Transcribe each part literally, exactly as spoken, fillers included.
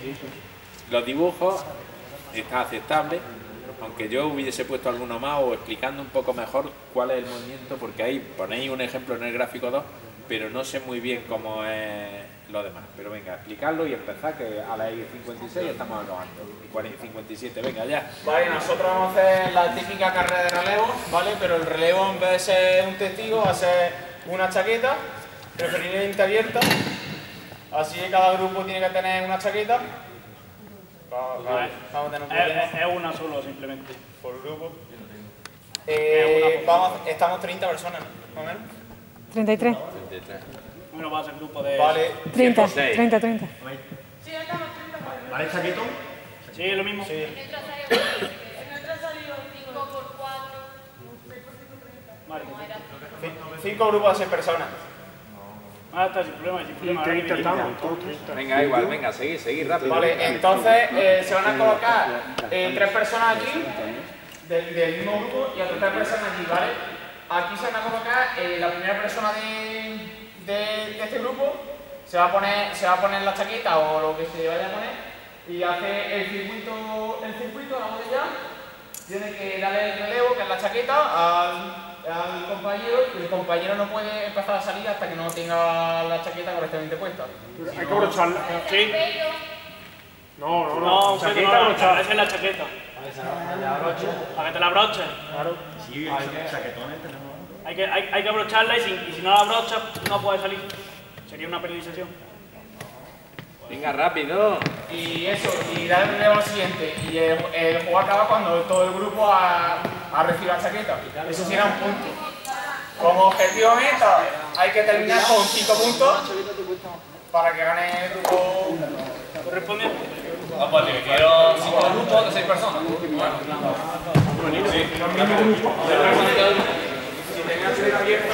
Los dibujos está aceptable, aunque yo hubiese puesto alguno más o explicando un poco mejor cuál es el movimiento, porque ahí ponéis un ejemplo en el gráfico dos, pero no sé muy bien cómo es lo demás. Pero venga, explicarlo y empezar, que a las cincuenta y seis estamos acabando. cincuenta y siete, venga ya. Vale, nosotros vamos a hacer la típica carrera de relevo, ¿vale? Pero el relevo, en vez de ser un testigo, va a ser una chaqueta, preferiblemente abierta. Así que cada grupo tiene que tener una chaqueta. Vamos a tener un problema. Es, es una solo, simplemente. Por grupo. Eh, vamos, estamos treinta personas, ¿no? ¿Más o menos? treinta y tres. Uno va a ser grupo de... Vale. treinta, treinta, treinta. Sí, estamos treinta. ¿Vale, chaquetón? Sí, es lo mismo. Sí. En nuestra salió cinco por cuatro, seis por cinco, treinta. Vale. Como era. Cinco grupos de seis personas. Ah, está, sin problema, sin problema. Ahora que me diga. Venga, igual, venga, seguir, seguir rápido. Vale, entonces eh, se van a colocar eh, tres personas aquí, del, del mismo grupo, y otras tres personas aquí, ¿vale? Aquí se van a colocar eh, la primera persona de, de, de este grupo, se va, a poner, se va a poner la chaqueta o lo que se vaya a poner, y hace el circuito, el circuito, la botella, tiene que darle el relevo, que es la chaqueta, al, al compañero, y el compañero no puede empezar a salir hasta que no tenga la chaqueta correctamente puesta. Hay que abrocharla. Sí. No, no, no. No, chaqueta chaqueta, no, abrochada. esa es la chaqueta. Para que te la abroches. Claro. Sí, chaquetones tenemos. Hay que, hay, hay que abrocharla y si, y si no la abrochas no puede salir. Sería una penalización. Venga, rápido. Y eso, y dar el relevo al siguiente. Y el, el juego acaba cuando todo el grupo ha, ha recibido la chaqueta. Eso será un punto. Como objetivo meta, hay que terminar con cinco puntos para que gane el grupo ¿Correspondiente? Ah, pues quiero cinco grupos de seis personas. Bueno. Sí. Si tenía que ser abierto.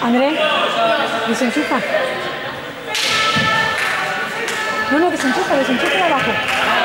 Andrés, desenchufa. No, no, desenchufa, desenchufa de abajo.